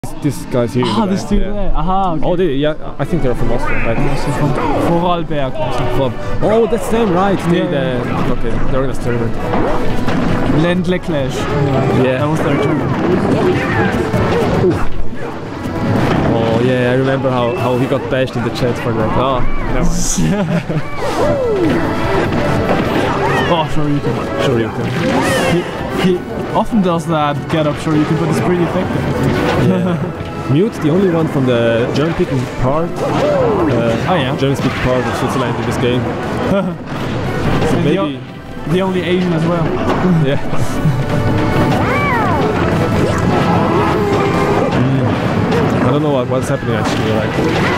This guy's here. Ah, this two there. Aha, okay. Oh, yeah, I think they're from Austria, right? From Vorarlberg. Oh, that's them, right? Okay, they're in a tournament. Ländle Clash. Yeah. That was their tournament. Oh yeah, I remember how he got bashed in the chat for that. Oh, oh, Shoryuken. He often does that get up Shoryuken, but it's pretty effective. Yeah. Mute, the only one from the German-speaking part. German-speaking part of Switzerland in this game. So maybe the only Asian as well. Yeah. I don't know what's happening actually. Like.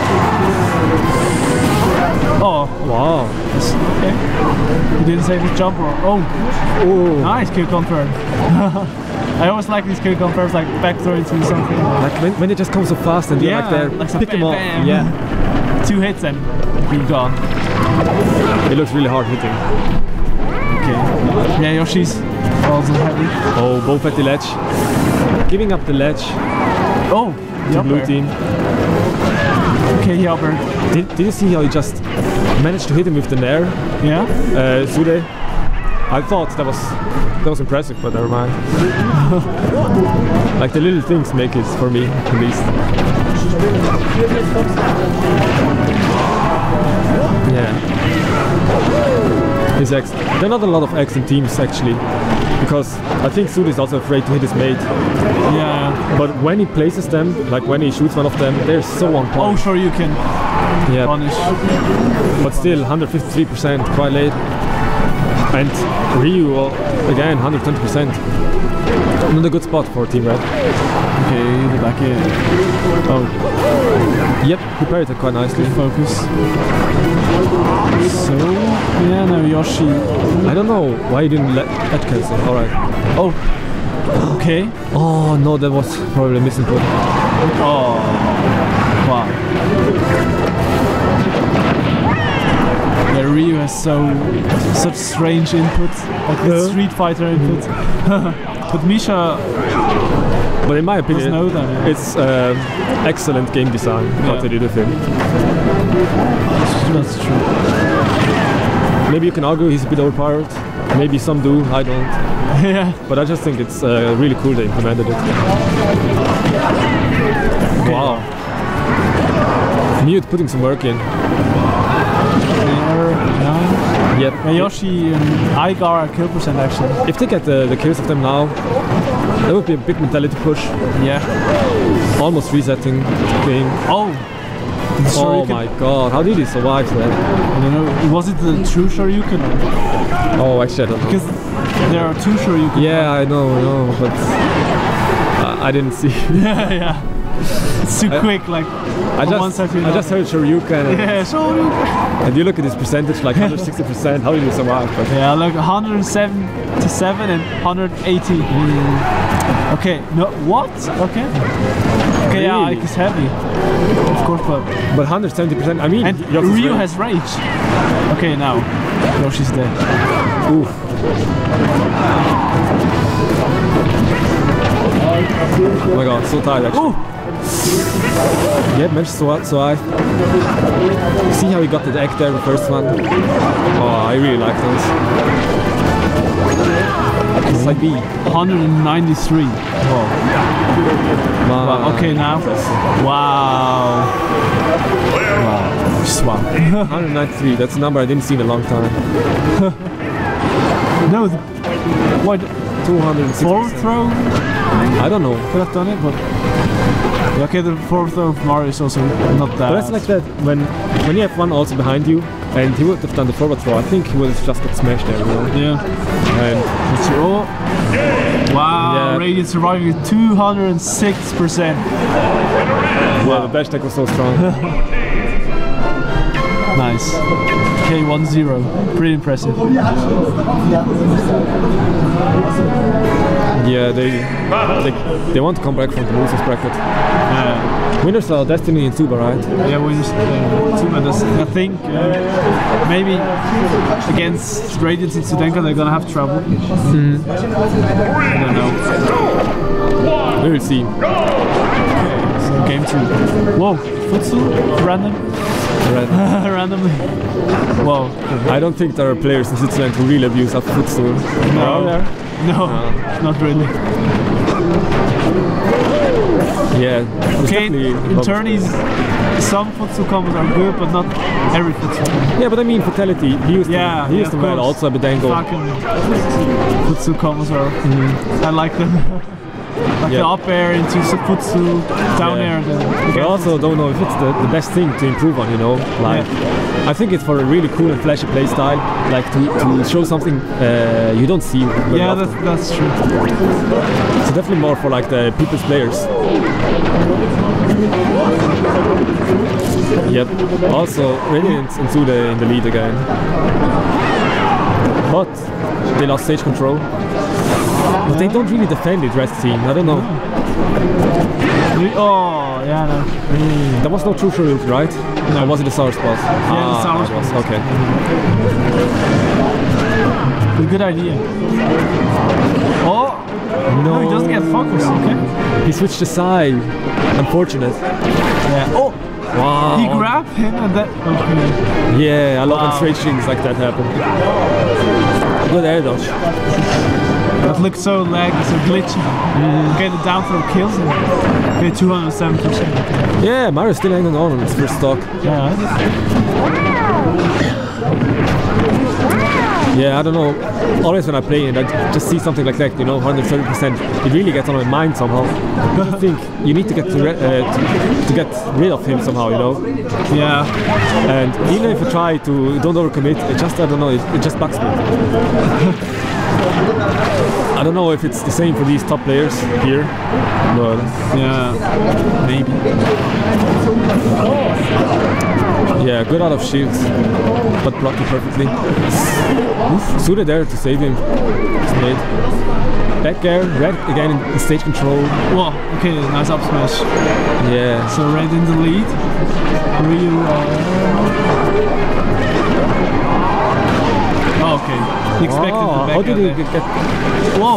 Oh. Wow. Okay. He didn't save his jump roll. Oh. Nice kill confirm. I always like these kill confirms, like back throw into something. Like when they just come so fast and you're like there, like pick them up. Yeah. 2 hits and you're gone. It looks really hard hitting. Okay. Yeah, Yoshi's also heavy. Oh, both at the ledge. Giving up the ledge. Oh, the blue team. Okay, Albert. Did you see how he just managed to hit him with the nair? Yeah. Sude. I thought that was impressive, but never mind. Like the little things make it for me, at least. Yeah. His X. There are not a lot of X in teams actually, because I think Sude is also afraid to hit his mate. Yeah. But when he places them, like when he shoots one of them, they're so on point. Oh, sure you can. Yeah. Punish. But still, 153%, quite late. And Ryu, again, 120%. Not a good spot for Team Red. Okay, the back in. Oh. Yep, he parried it quite nicely. Good focus. So, yeah, no, Yoshi. I don't know why he didn't let that cancel. Alright. Oh. Okay. Oh no, that was probably a misinput. Oh. Wow. Yeah, Ryu has such strange input, like the Street Fighter input. But Misha, but in my opinion, know that, yeah. It's excellent game design what they did with him. That's true. Maybe you can argue he's a bit overpowered. Maybe some do, I don't. Yeah. But I just think it's really cool they implemented it. Okay. Wow. Mute putting some work in. Yep. And Yoshi and Igar kill percent actually. If they get the kills of them now, that would be a big mentality push. Yeah. Almost resetting the game. Oh! Oh my god, how did he survive that? I don't know. Was it the true Shoryuken? Oh, actually I don't know. Because there are 2 Shoryuken. Yeah, I know, but I didn't see. Yeah. It's too quick, like I just heard Shoryuken. Yeah, Shoryuken. And you look at this percentage, like 160%, how did you survive? But yeah, like 177 and 180. Okay, no, what? Okay. Okay, really? Yeah, Ike is heavy. Of course, but 170%, I mean... And Ryu has rage. Okay, now. Yoshi's dead. Oof. Oh my god, so tired actually. Ooh. Yeah, match so high. See how he got the deck there, the first one? Oh, I really like those. Side B. 193. Wow. Wow. Okay, now. Wow. Wow. Swap. 193, that's a number I didn't see in a long time. No, what? 206. Forward throw? I don't know. Could have done it, but... Okay, the forward throw of Mario is also not that. But that's like that when you have one also behind you and he would have done the forward throw, I think he would have just got smashed there, you know? Yeah. And wow, yeah. Radiant surviving with 206%. Wow, the dash tech was so strong. Nice. Okay, 1-0. Pretty impressive. Yeah, they want to come back from the losers bracket. Yeah. Winners are Destiny and Suba, right? Yeah, winners Suba. I think maybe against Radiant and Studenka they're gonna have trouble. I don't know. We will see. Okay. Futsu. Whoa, Futsu? Random? Randomly. Whoa. I don't think there are players in Switzerland who really abuse of Futsu. No. No, not really. Yeah. Okay, in tourneys, some Futsu combos are good, but not every Futsu. Yeah, but I mean fatality. He used to wear also a Bedengo. Fucking Futsu combos are. I like them. Like the up air into Futsu, down air. I also don't know if it's the best thing to improve on, you know. Like, I think it's for a really cool and flashy play style, like to show something you don't see. Yeah, that's true. So definitely more for like the people's players. Yep. Also, Radiance and Sude in the lead again, but they lost stage control. But they don't really defend it, Rest team. I don't know. Oh, yeah, no. There was no true Shoryuken, right? No. Or was it a sour spot? Yeah, the sour spot. Okay. Good idea. Oh! No, he doesn't get focused, okay? He switched the side. Unfortunate. Yeah. Oh! Wow. He grabbed him and that. Okay. Yeah, I love when strange things like that happen. Good air dodge. That looks so laggy, so glitchy. Okay, the down throw kills him. Okay, 207%. Yeah, Mario's still hanging on his first stock. Yeah. Yeah, I don't know. Always when I play and I just see something like that, you know, 130%, it really gets on my mind somehow. I think you need to get to get rid of him somehow, you know. Yeah. And even if you try to don't overcommit, it just I don't know, it just bugs me. I don't know if it's the same for these top players here, but yeah, maybe. Yeah, good out of shields, but blocked it perfectly. Sude there to save him. Straight. Back air, Red again in stage control. Whoa, okay, nice up smash. Yeah. So Red in the lead. Ryu. Oh, okay. He expected the back. How did he get? Whoa!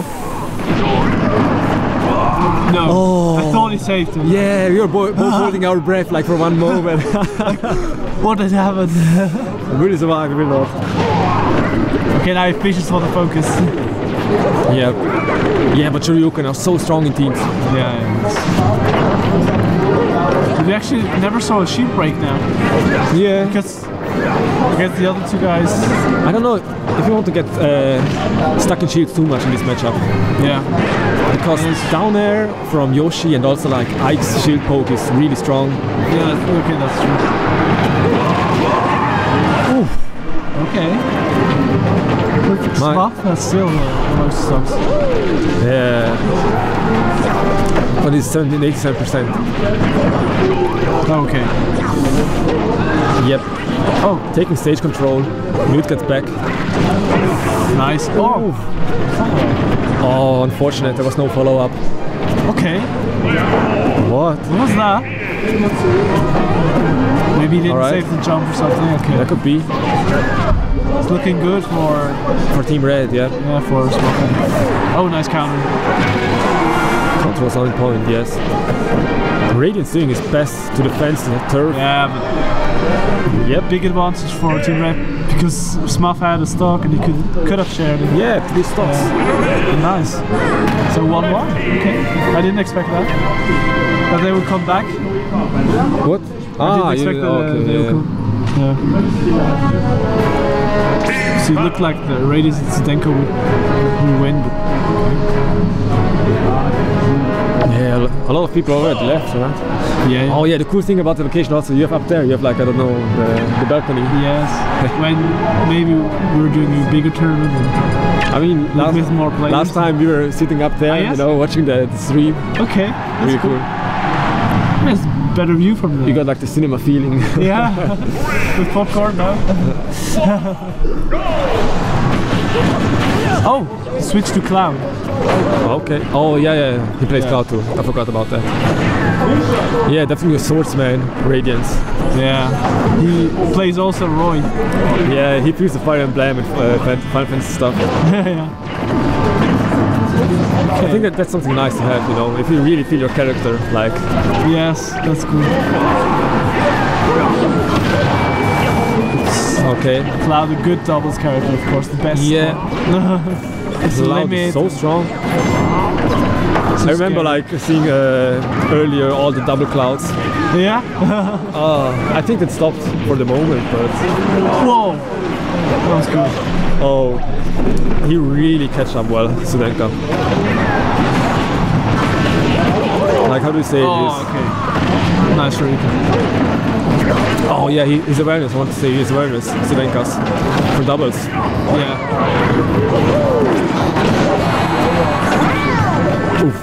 No, I thought he saved him. Yeah, we were both holding our breath like for one moment. What had happened? Really survived, really not. Okay, now he fishes for the focus. Yeah. Yeah, but Shoryuken are so strong in teams. Yeah. We actually never saw a shield break now. Yeah. Because against the other two guys. I don't know if you want to get stuck in shields too much in this matchup. Yeah. Because down air from Yoshi and also like Ike's shield poke is really strong. Yeah, okay, that's true. Oof. Okay. Smuff has still most stocks. Yeah. But it's 87%. Okay. Yep. Oh, taking stage control. Mute gets back. Nice. Oh. Oh, unfortunate. There was no follow-up. Okay. What? What was that? Maybe he didn't save the jump or something. Okay. That could be. It's looking good for Team Red, yeah. Yeah, for Smoke. Oh, nice counter. Counter was on point, yes. Radiant's doing his best to defend the turf. Yeah, but big advantage for Team Red because Smuff had a stock and he could have shared it. Yeah, 3 stocks. Nice. So 1-1. Okay. I didn't expect that. That they would come back. What? I didn't expect that they would come. Yeah. So it looked like the Radiance and Zdenko would win, but yeah, a lot of people already left, right? Yeah. Oh yeah, the cool thing about the location also, you have up there, you have like, I don't know, the balcony. Yes. When maybe we were doing a bigger tournament. I mean, with more players. Last time we were sitting up there, you know, watching the stream. Okay. That's really cool. It's better view from there. You got like the cinema feeling. Yeah. With popcorn now. Oh, switch to Cloud. Okay. Oh yeah, he plays Cloud too. I forgot about that. Yeah, definitely a swordsman, Radiance. Yeah. He plays also Roy. Yeah, he plays the Fire Emblem and Final Fantasy stuff. Yeah. I think that's something nice to have, you know, if you really feel your character, like. Yes, that's good. Okay. Cloud, a good doubles character, of course, the best. Yeah. It's Cloud limit. is so strong. So I remember scary. like seeing earlier all the double Clouds. Yeah? I think it stopped for the moment, but Whoa! That was good. oh, he really catch up well, Sudenka. Like, how do you say this? Oh, okay. Nice Shuriken. Oh yeah, his awareness, I want to say his awareness, Sudenka's, for doubles. Yeah. Oof.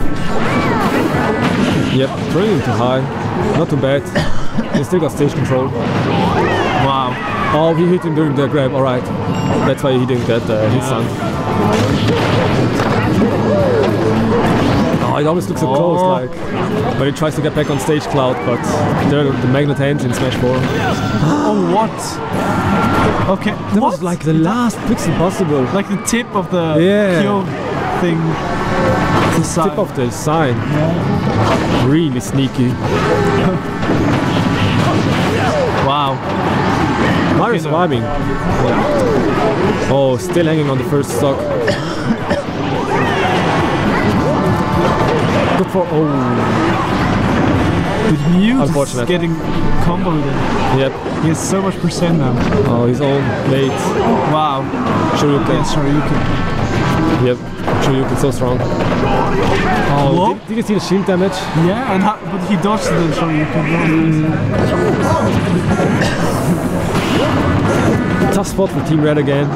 Yep, throwing too high, not too bad. He still got stage control. Wow. Oh, he hit him during the grab, alright. That's why he didn't get his son. Oh, it always looks so close, like. But he tries to get back on stage, Cloud, but there the magnet hands in Smash 4. Oh, what? Okay. That was like the last pixel possible. Like the tip of the Yeah. Kyo thing. The side. Tip of the sign. Really sneaky. Wow. Mario surviving. Oh, still hanging on the first stock. Good for The Mute is Unfortunate. getting comboed. Yep. He has so much percent now. Oh, his own late Wow. Shoryuken. Yeah, Shoryuken. Yep. Shoryuken so strong. Oh, Whoa. did you see the shield damage? Yeah, and but he dodged the Shoryuken. Tough spot for Team Red again.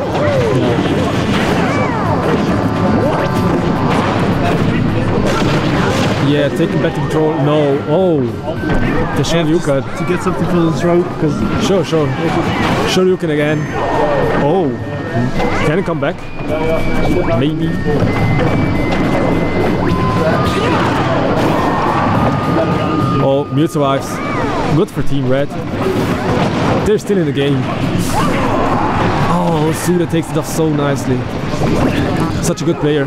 Yeah, taking back control. No. Oh, the Shoryuken. To get something for the throat, because Sure. Shoryuken again. Oh, can it come back? Maybe. Oh, Mute survives. Good for Team Red. They're still in the game. Oh, Suda takes it off so nicely. Such a good player.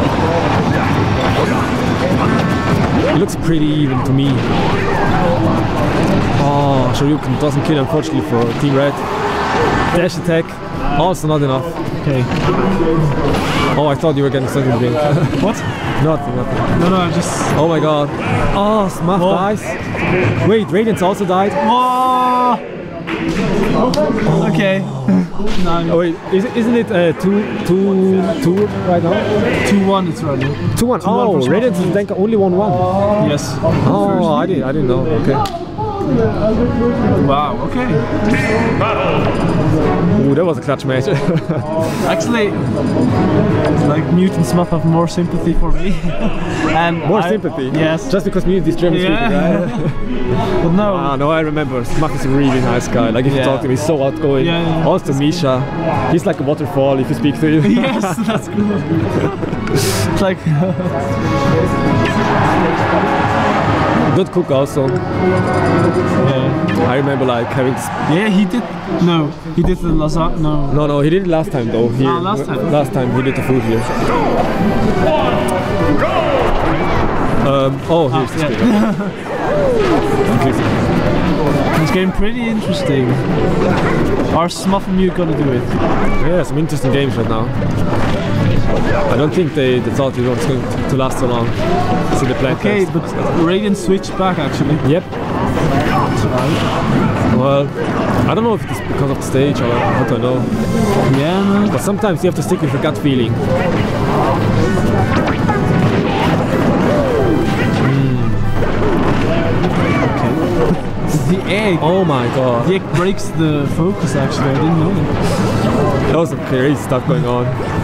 It looks pretty even to me. Oh, Shoryuken doesn't kill, unfortunately, for Team Red. Dash attack, also not enough. okay. Oh, I thought you were getting something to drink. What? Nothing. No, I just. Oh my god. Oh, Smuff Whoa. dies. Wait, Radiance also died. Whoa! Okay. No. Oh wait, isn't it 2-2 right now? 2-1 it's right now. 2-1. Oh, for Radiance and Denka only 1-1. Yes. Oh, I didn't know. Okay. Wow, okay. Ooh, that was a clutch match. Actually, like Mute and Smuff have more sympathy for me. And More sympathy. Yes. Just because Mute is German speaking, Yeah. right? But no. Ah, no, I remember. Smuff is a really nice guy. Like if you Yeah. talk to him, he's so outgoing. Yeah. Also Misha, he's like a waterfall if you speak to him. Yes, that's good. It's like. Good cook also. Yeah. I remember like having. Yeah, he did. No, he did the lasagna. No. No, he did it last time though. Here. Ah, last time. Last time he did the food here. Oh, here's the yeah. screen. It's getting pretty interesting. Are Smuff and Mute gonna do it? Yeah, some interesting games right now. I don't think they thought it was going to last so long. See the plan. Okay, but Radiant switched back actually. Yep. Well, I don't know if it's because of the stage or I don't know. Yeah, no. But sometimes you have to stick with your gut feeling. The egg. Oh my god. The egg breaks the focus actually. I didn't know that. There was some crazy stuff going on.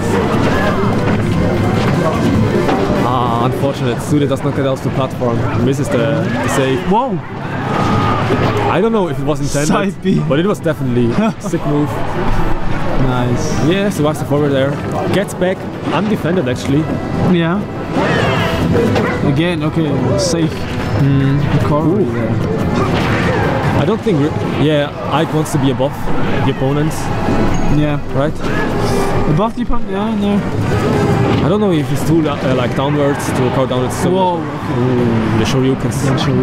Ah, unfortunate. Suda does not get off the platform. Misses the save. Whoa! I don't know if it was intended, Side B. but it was definitely a sick move. Nice. Yeah, survives the forward there. Gets back, undefended actually. Yeah. Again, okay, safe. Recovery there. I don't think. Yeah, Ike wants to be above the opponents, Yeah. right? Above the opponent? Yeah, no. I don't know if it's too like downwards to go downwards. So Whoa. Ooh, the Shoryukens.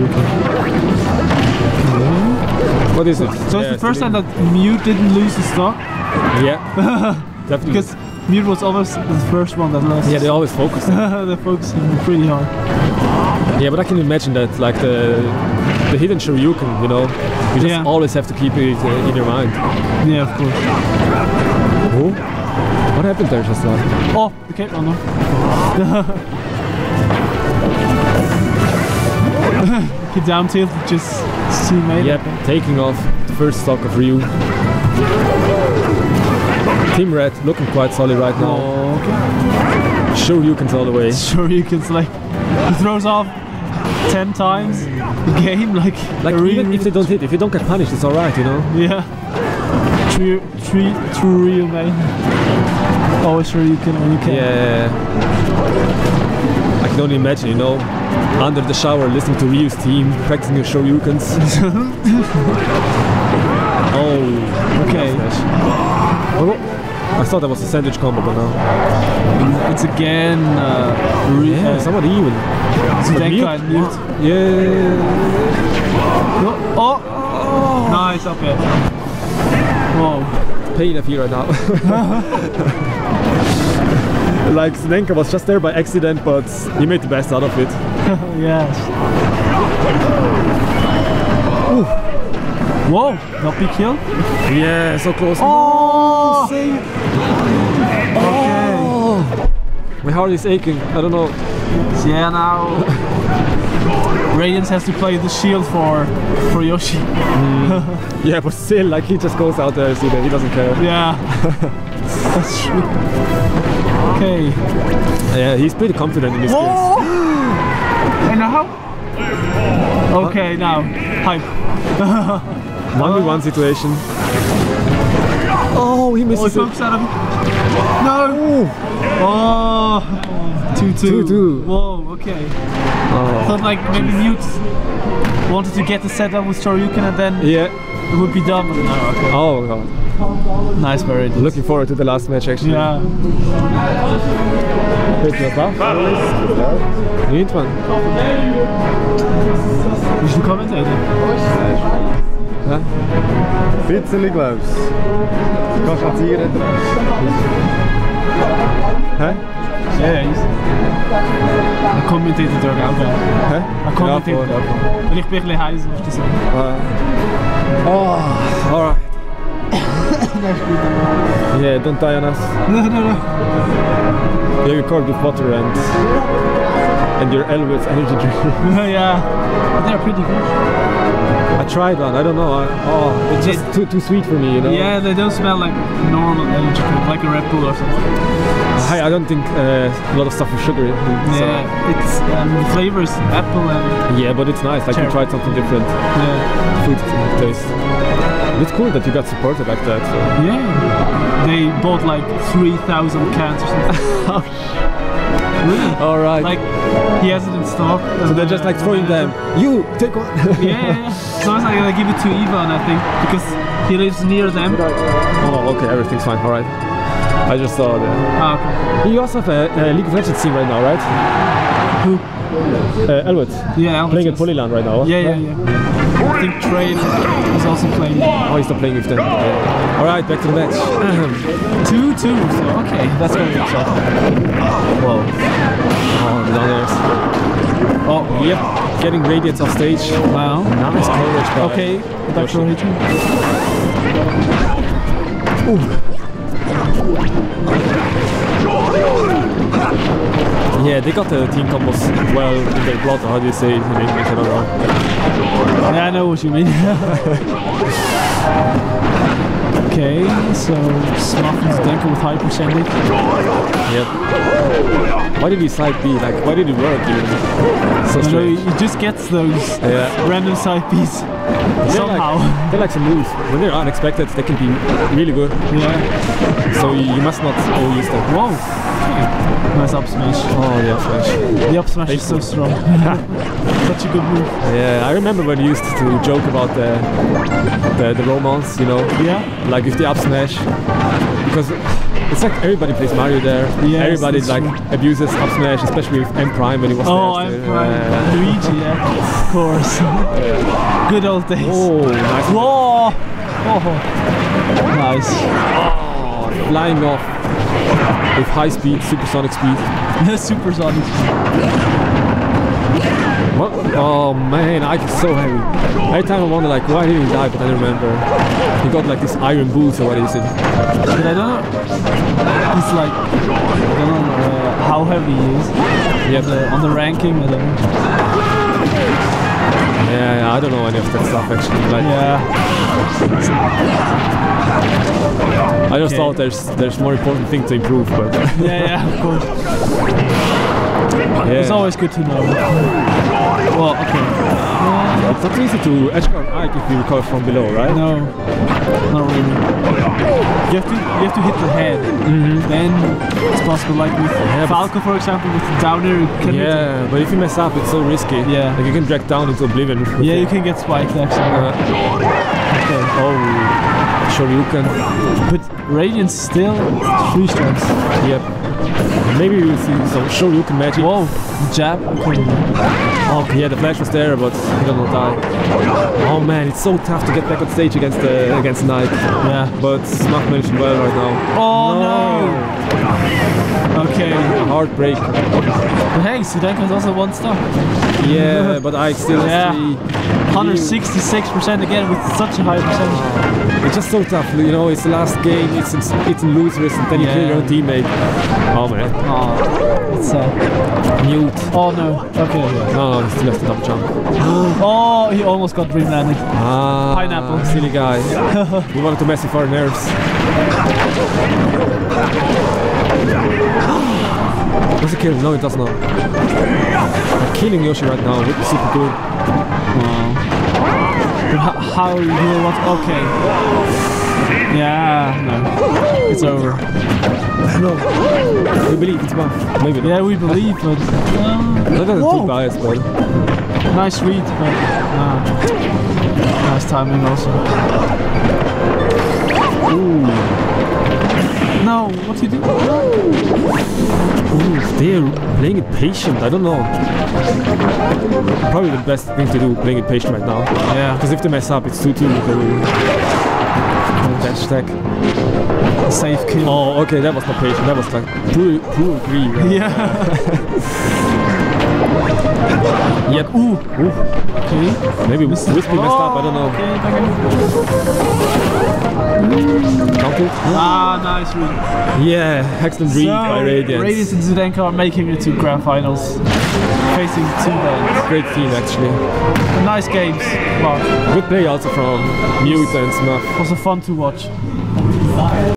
What is it? So it's the first time that Mute didn't lose the stock? Yeah, definitely. Because Mute was always the first one that lost. Yeah, they always focus. They're focusing pretty hard. Yeah, but I can imagine that, like the hidden Shoryuken, you know, you just Yeah. always have to keep it in your mind. Yeah, of course. Oh, what happened there just now? Oh, okay, oh no. He down tilt, just see mate. Yep, taking off the first stock of Ryu. Team Red looking quite solid right now. Oh, okay. Shoryukens all the way. Shoryuken's like, he throws off 10 times the game, like Even if they don't hit, if you don't get punished, it's alright, you know? Yeah. True real man. Always Shoryuken when you can. Yeah. I can only imagine, you know, under the shower listening to Ryu's team, practicing your Shoryukens. Oh, Okay. oh, I thought that was a sandwich combo, but no. It's again Yeah, somewhat even. Zdenka and Mute. Yeah. Oh! Nice up it. Whoa. Pain I feel right now. Like Zdenka was just there by accident, but he made the best out of it. Yes. Ooh. Whoa, not big kill. Yeah, so close. Oh! Save. Okay. Oh. My heart is aching. I don't know. Yeah, now Radiance has to play the shield for Yoshi. Yeah, but still, like he just goes out there, see that he doesn't care. Yeah. That's true. Okay. Yeah, he's pretty confident in this case. And now? Okay, now. Hype. 1v1 situation. Oh, he Oh, he misses it. pokes out of it. No! Oh! 2-2. 2-2. Whoa, okay. I Oh. thought like maybe Mute wanted to get the setup with Shoryuken and then Yeah. it would be done. But no, okay. Oh god. Nice parade. Looking forward to the last match actually. Yeah. Weet je wat dat? Niet man. You should commentate. Huh? Fitzeli, glaubst du? Du kannst jetzt hier reden. Huh? Yeah, he's. I commentated er ook aan. Huh? I commentated er ook aan. En ik ben een beetje heiser of te zeggen. Oh, alright. Yeah, don't die on us. No. Yeah, you called with water and your Elvis energy drink. Yeah, but they're pretty good. I tried one. I don't know. It's just too sweet for me, you know. Yeah, they don't smell like normal energy drink, like a Red Bull or something. I don't think a lot of stuff with sugar. So. Yeah, it's the flavors apple and Yeah, but it's nice. Like you Cherry. tried something different. yeah. Food taste. It's cool that you got supported like that. So. Yeah, they bought like 3,000 cans or something. Really? All right. Like he has it in stock. so they're just like throwing them. You take one. Yeah. So it's like they give it to Ivan, I think, because he lives near them. Oh, okay. Everything's fine. All right. I just saw that. Ah, okay. You also have a League of Legends team right now, right? Who? Elwood. Yeah, Albert Playing at is. Polyland right now. Huh? Yeah. I think Trey is also playing. Oh, he's not playing with them. Okay. All right, back to the match. 2-2, so okay, that's gonna be tough. Whoa. Oh, the down airs. Oh, yep. Getting Radiance off stage. Wow. Nice coverage by Okay, back to Yoshi. Raging. Yeah, they got the team combos well in their blood. How do you say it in English? I don't know. Yeah, I know what you mean. Okay, so Smuff and Zdenka with high percentage. Yep. Why did he side B? Like, why did it work even? So You know, strange. he just gets those Yeah. random side Bs. Somehow. They're like some moves. When they're unexpected, they can be really good. Yeah. So you must not overuse them. Whoa. Nice up smash. Oh, the up smash. The up smash is so strong. Such a good move. Yeah, I remember when you used to joke about the romance, you know? Yeah. Like with the up smash. Because it's like everybody plays Mario there. Yes, Everybody that's like true. abuses up smash, especially with M Prime when he was Oh, there. I'm Prime. Luigi, yeah. Of course. Good old days. Oh, nice. Whoa! Oh. Nice. Oh, flying off with high speed, supersonic speed. Supersonic. What? Oh man, Ike is so heavy. Every time I wonder like why did he die, but then I remember he got like this iron boots or what is it? But I don't know. He's like, I don't know how heavy he is. Yeah. On the ranking, I don't know. Yeah, I don't know any of that stuff actually. Like, I just thought there's more important thing to improve, but Yeah, of course. yeah. It's always good to know. Well, okay. It's not easy to edge guard Ike if you recover from below, right? No, not really. You have to hit the head. Then it's possible. Like with but- Falco, for example, with the downer, you can hit Yeah, but if you mess up, it's so risky. Yeah. Like you can drag down into oblivion. with Yeah, it. you can get spiked actually. Okay. Oh, Shoryuken. But Radiant's still 3 strikes. Yep. Maybe we'll see some Shoryuken magic. Whoa, jab. Okay. Oh, yeah, the flash was there, but he did not die. Oh man, it's so tough to get back on stage against Knight. Yeah. But Smart managed well right now. Oh no! Okay. Heartbreak. But hey, Sudenko is also 1 star. Yeah, but I still Yeah. see. 166% again with such a high percentage. It's just so tough, you know. It's the last game. It's in losers, and then you kill your own teammate. Oh man, Oh, it's mute. Oh no. Okay. Yeah. No, he still has the double jump. Oh, he almost got dream landing. Ah, Pineapple. silly guy. He wanted to mess with our nerves. Does it kill? No, it does not. Killing Yoshi right now would be super good. But how you want? Okay. Yeah. No. It's over. No, we believe it's buff. Maybe not. Yeah, we believe, but. That is Whoa. too biased, but Nice read, but. Nice timing also. ooh, No, what do you do? ooh, they're playing it patient. I don't know. Probably the best thing to do, playing it patient right now. Yeah. Because if they mess up, it's 2-2. They will dash stack. Safe kill. Oh, okay, that was not patient. That was like pure greed. Right? Yeah. Yep. Ooh. Okay. Maybe Wispy messed up. I don't know. Okay, back in. Counted? Ah, nice read. Yeah, excellent read by Radiance. Radiance and Zdenka are making it to grand finals, facing 2 bands. Great team actually. Nice games. Mark. Good play also from Mute and Smuff. Also fun to watch.